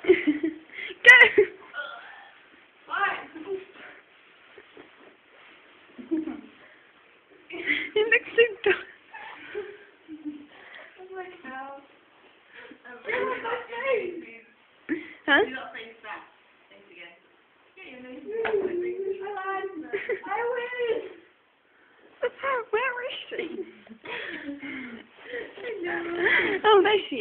Go! You look so dumb. I'm like, how? Huh? Do not face back. Face again. Yeah, I win! Where is she? Oh, there she is.